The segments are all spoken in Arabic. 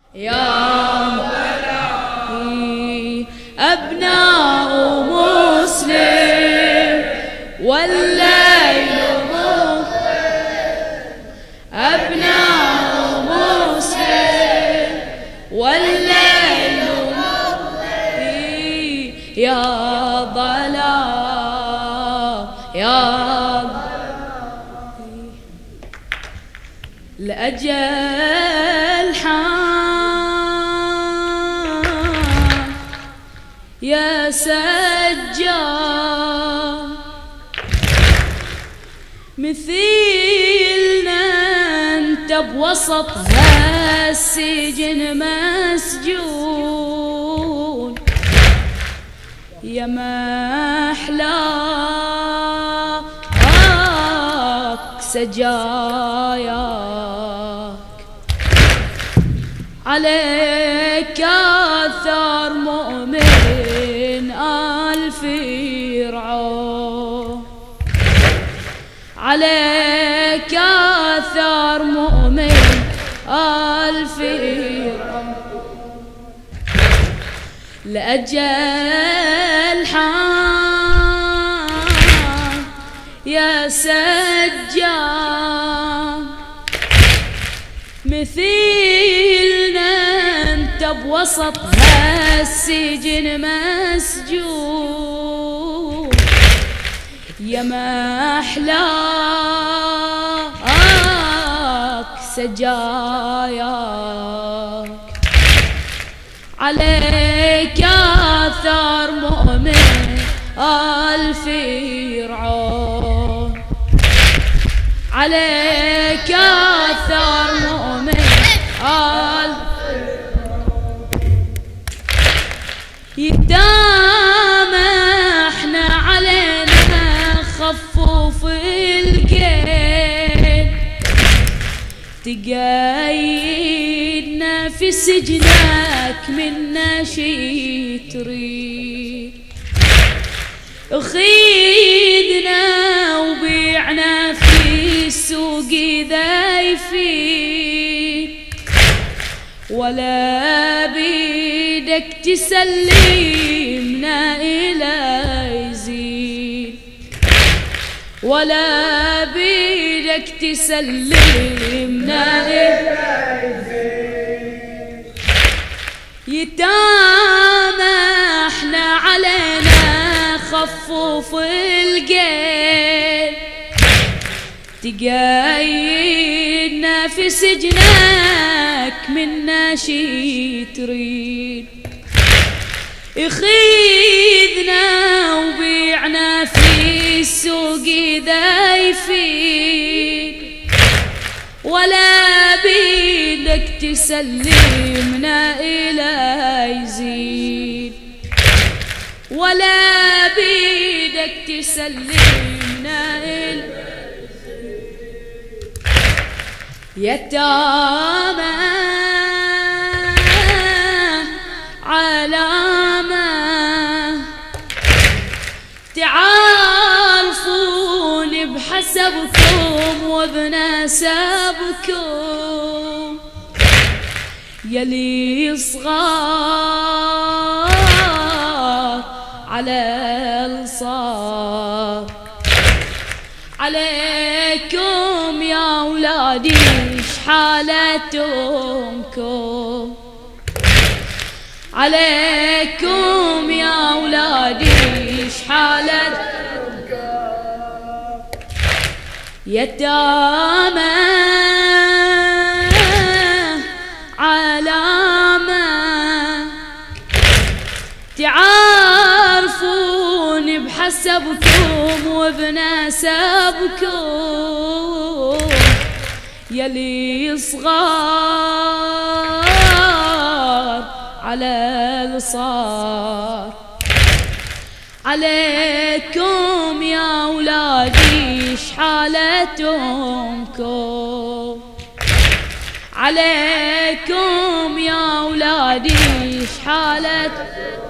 يا بلادي أبناء مسلم والليل مظلم، أبناء مسلم والليل مظلم، يا ظلام يا ظلام الأجل حان يا سجار، مثيلنا انت بوسط هالسجن مسجون، يا محلاك سجاياك، عليك اثر مؤمن آل فرعون، عليك اثر مؤمن آل فرعون، لأجل حان يا سجان، مثيلنا انت بوسط هالسجن مسجون، يا محلاك سجاياك، عليك اثر مؤمن آل فرعون، عليك اثر مؤمن آل يتامحنا علينا خفوف القيد، تقايدنا في سجنك منا شي تريد، خيدنا وبيعنا في السوق ذا يفيد، ولا بيدك تسلمنا إلى يزيد، ولا بيدك تسلمنا إلى يزيد، يتامحنا علينا خفوف القيد، تقايدنا في سجنك منا شي تريد، يخيذنا وبيعنا في السوق ذا يفيد، ولا بيدك تسلمنا إلى يزيد، ولا بيدك تسلمنا إلى يتامى علامة تعرفون بحسبكم وبنسبكم، يلي صغار على الصار، عليكم يا أولادي حالتكم، عليكم يا أولادي حالتكم، يتامى علامة تعرفون بحسبكم وبنسبكم، يلي صغار على الصار، عليكم يا أولادي حالتكم، عليكم يا أولادي حالتكم،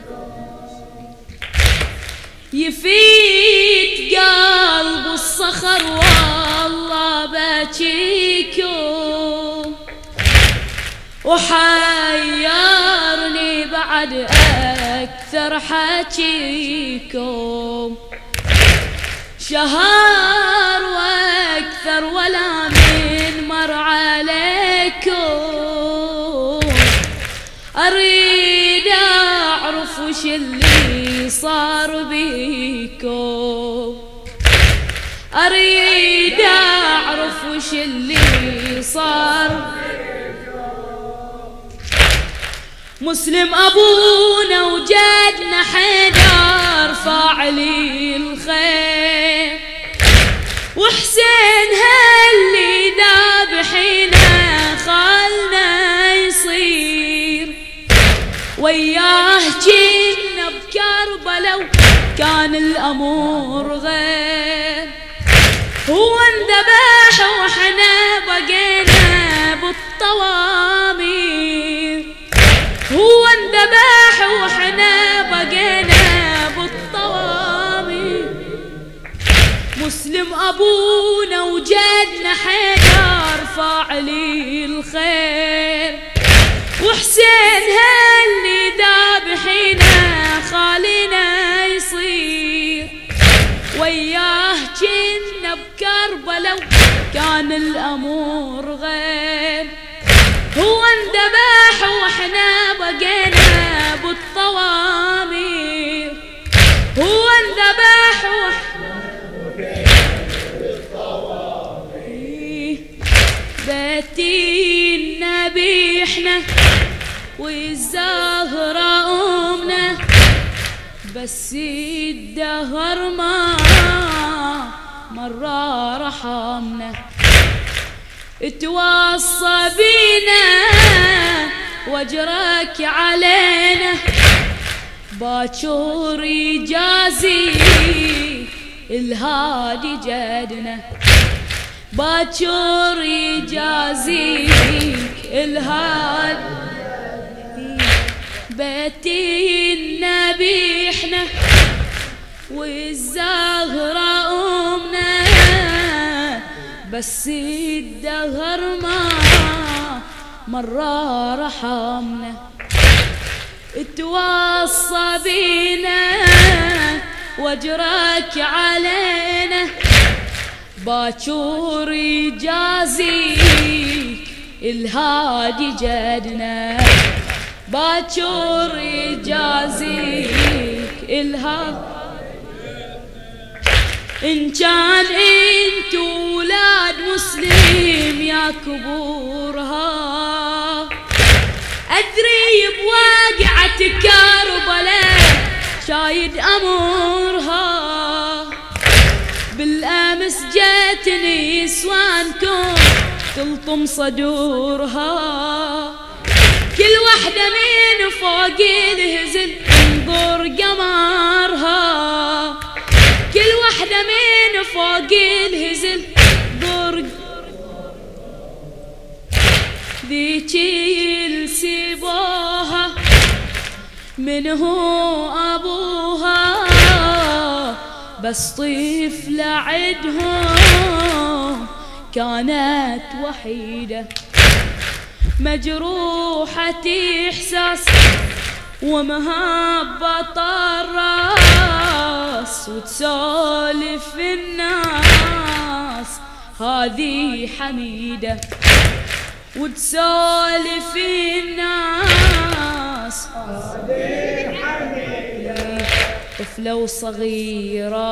يفيد قلب الصخر والله باتيكم، وحيرني بعد أكثر حكيكم، شهر وأكثر ولا من مر عليكم. أريد أعرف وش اللي صار بيكم، أريد أعرف وش اللي صار. مسلم أبونا وجدنا حيدر فاعلي الخير، وحسين هاللي ذابحينا خالنا يصير. وياه جينا بكربلا وكان الأمور غير، هو انذبح وحنا بقينا بالطوامير، هو انذبح وحنا بقينا بالطوامير. مسلم أبونا وجدنا حيدر فاعلي الخير، وحسين هاللي ذابحينا خالنا يصير. وياه جينا بكربلا وكان الأمور غير، هو انذبح وحنا بقينا بالطوامير، هو انذبح وحنا بقينا بالطوامير. بيتي النبي احنا والزهرة أمنا، بس الدهر ما مرة رحمنا. اتوصى بينا واجرك علينا، باكر يجازي الهادي جدنا، باكر يجازيك الهادي. بيتي النبي احنا والزهرة أمنا، بس الدهر ما مرة رحمنا. اتوصى بينا واجرك علينا، باكر يجازيك الهادي جدنا، باكر يجازيك الهادي. إن كان انتو ولاد مسلم يا كبورها، أدري بواقعة كربلاء شايد أمورها. بالأمس جاتني نسوانكم تلطم صدورها، كل وحدة من فوق الهزل انظر قمرها، كل وحدة من فوق الهزل انظر. ذيك السبوها من هو أبوها، بس طفلة عدهم كانت وحيدة، مجروحة إحساس ومهبط الراس، وتسولف الناس هذه حميدة، وتسولف الناس هذه حميدة. طفلة وصغيرة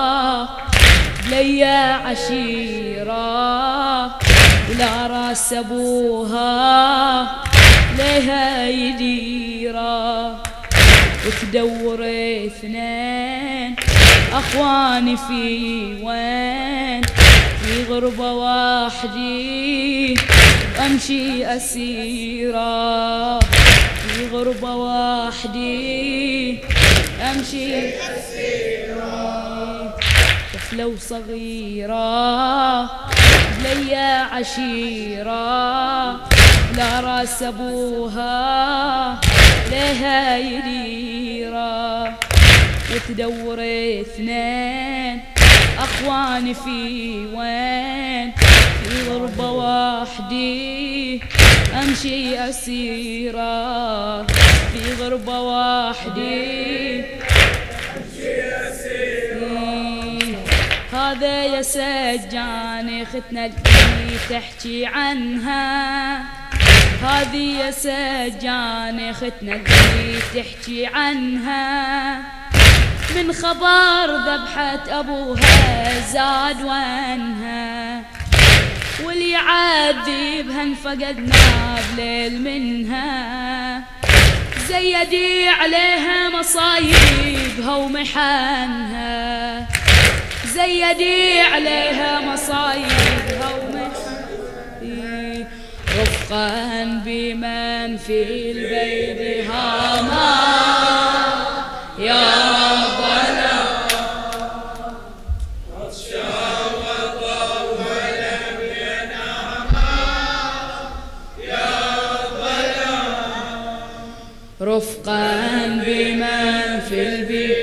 ليا عشيرة، ولا راس أبوها لها يديرة. وتدور اثنين أخواني في وين، في غربة وحدي أمشي أسيرة، في غربة وحدي أمشي أسيرة. طفلة وصغيرة ليا عشيرة، لا راس أبوها لها يديرة. وتدور اثنين أخواني في وين، في غربة وحدي أمشي أسيرة في غربة وحدي، هذا يا سجاني ختنا اللي تحكي عنها، هذه يا سجاني ختنا اللي تحكي عنها، من خبر ذبحة أبوها زاد وانها، واللي يعذبها انفقدنا بليل منها، زيدي عليها مصايبها ومحنها، زيدي عليها مصايبها ومحنها، رفقا بمن في البيت هاما يا ربنا، رفقا بمن في البيت